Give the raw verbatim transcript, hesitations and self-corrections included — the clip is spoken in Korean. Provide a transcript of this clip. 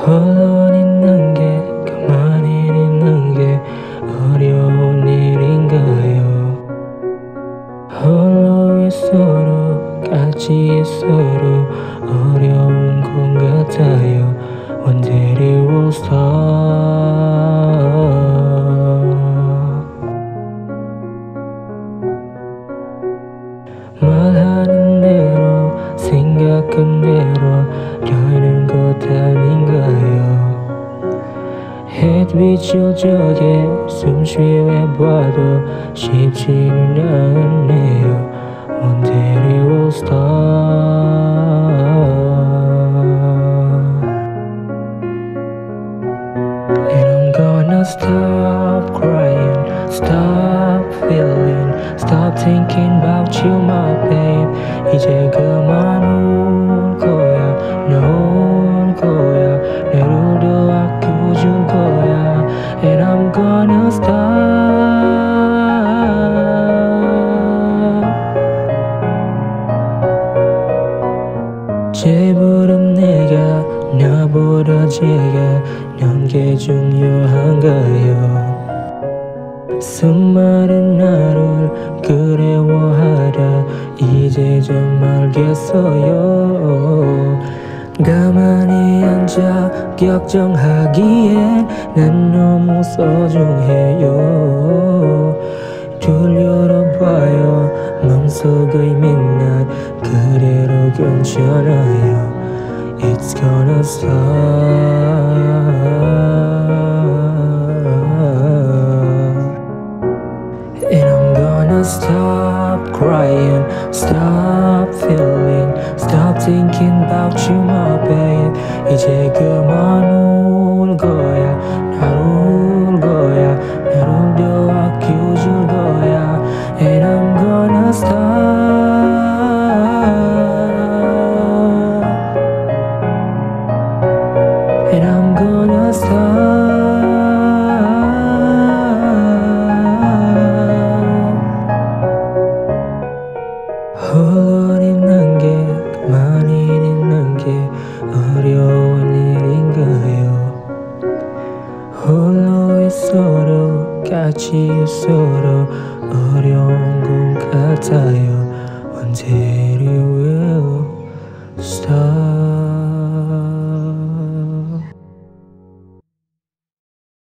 홀로 있는 게 가만히 있는 게 어려운 일인가요? 홀로 있어도 같이 있어도 어려운 것 같아요. One day it will stop. 말하는 대로 생각한 대로 되는 것 아닌가요? 햇빛 저녁에 숨 쉬어봐도 쉽지는 않네요. One day it will stop. And I'm gonna stop crying, stop feeling, stop thinking about you my babe. 이제 그만 울 거야, 널 거야, 내일도 아껴줄 거야. And I'm gonna stop. 제부름 내가 나보다 제가 넌 게 중요한가요? 수많은 나를 그리워하다 이제 좀 알겠어요. 가만히 앉아 걱정하기엔 난 너무 소중해요. 들려다봐요 맘속의 민낯 그대로 괜찮아요. It's gonna stop. And I'm gonna stop crying, stop feeling, stop thinking about you my babe. 이제 그만 울 거야, 날 울 거야, 나를 더 아껴줄 거야. And I'm gonna stop. And I'm gonna stop. 홀로 있는 게 가만히 있는 게 어려운 일인가요? 홀로 있어도 같이 있어도 어려운 것 같아요. One day it will stop.